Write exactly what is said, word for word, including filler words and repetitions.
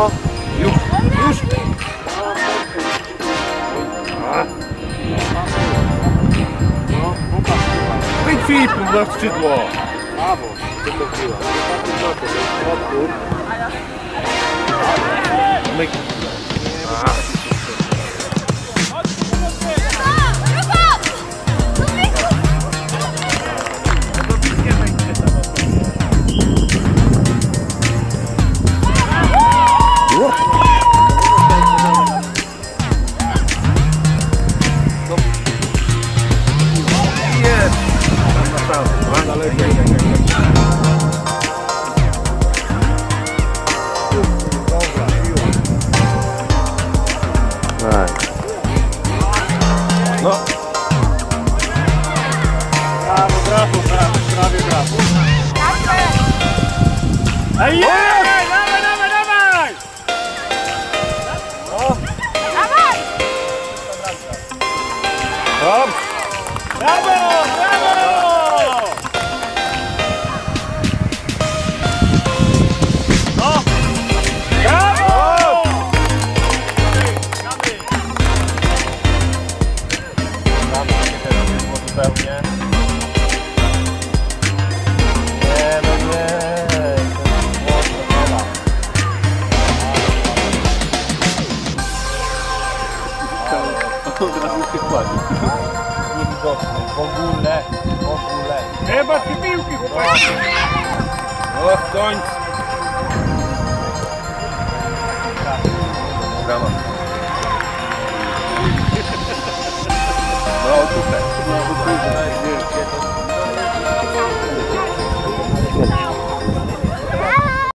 No, już, już. Wyjdź Filip na skrzydło. Brawo, tylko piła. My... No. Brawo, brawo, brawo, prawie brawo. Ej, dawaj, dawaj, dawaj! No. Dawaj! Hop. Brawo, brawo! No! Brawo! Zupełnie. Nie, no nie. To jest mocno. Od razu się kładzie. Niewidoczny. W ogóle. W ogóle. Chyba ci piłki, chłopaki! No w końcu. Brawo. No tutaj. No tutaj.